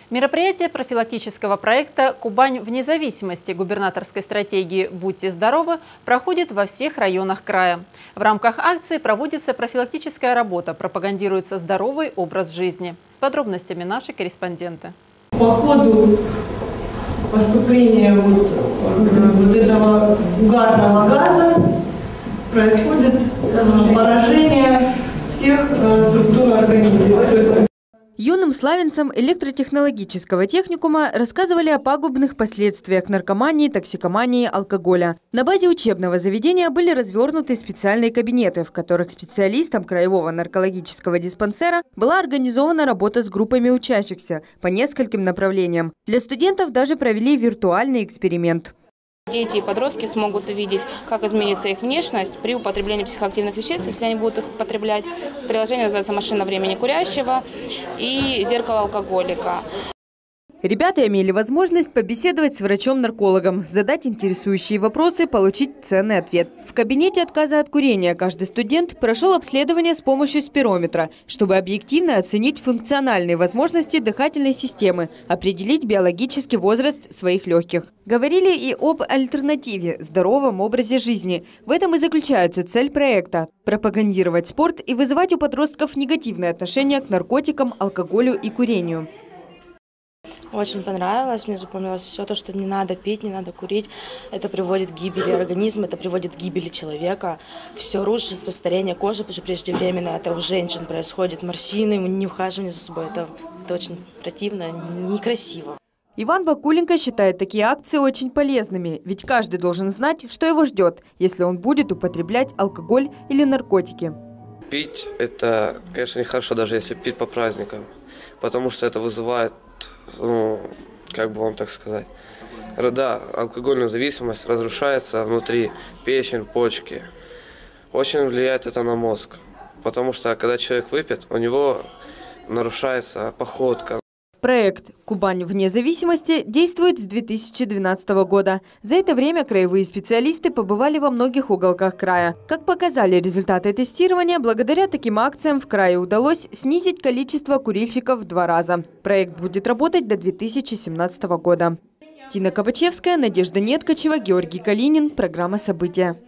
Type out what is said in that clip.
Мероприятие профилактического проекта «Кубань вне зависимости» губернаторской стратегии «Будьте здоровы» проходит во всех районах края. В рамках акции проводится профилактическая работа, пропагандируется здоровый образ жизни. С подробностями наши корреспонденты. По ходу поступления вот этого угарного газа происходит поражение всех структур организма. Юным славянцам электротехнологического техникума рассказывали о пагубных последствиях наркомании, токсикомании, алкоголя. На базе учебного заведения были развернуты специальные кабинеты, в которых специалистам краевого наркологического диспансера была организована работа с группами учащихся по нескольким направлениям. Для студентов даже провели виртуальный эксперимент. Дети и подростки смогут увидеть, как изменится их внешность при употреблении психоактивных веществ, если они будут их употреблять. Приложение называется «Машина времени курящего» и «Зеркало алкоголика». Ребята имели возможность побеседовать с врачом-наркологом, задать интересующие вопросы, получить ценный ответ. В кабинете отказа от курения каждый студент прошел обследование с помощью спирометра, чтобы объективно оценить функциональные возможности дыхательной системы, определить биологический возраст своих легких. Говорили и об альтернативе – здоровом образе жизни. В этом и заключается цель проекта – пропагандировать спорт и вызывать у подростков негативное отношение к наркотикам, алкоголю и курению. Очень понравилось, мне запомнилось все то, что не надо пить, не надо курить. Это приводит к гибели организма, это приводит к гибели человека. Все рушится, старение кожи преждевременно, это у женщин происходит, морщины, неухаживание за собой. Это очень противно, некрасиво. Иван Вакуленко считает такие акции очень полезными, ведь каждый должен знать, что его ждет, если он будет употреблять алкоголь или наркотики. Пить – это, конечно, нехорошо, даже если пить по праздникам, потому что это вызывает, как бы вам так сказать, да, алкогольная зависимость, разрушается внутри печень, почки. Очень влияет это на мозг, потому что когда человек выпьет, у него нарушается походка. Проект «Кубань вне зависимости» действует с 2012 года. За это время краевые специалисты побывали во многих уголках края. Как показали результаты тестирования, благодаря таким акциям в крае удалось снизить количество курильщиков в 2 раза. Проект будет работать до 2017 года. Тина Кабачевская, Надежда Неткачева, Георгий Калинин. Программа «События».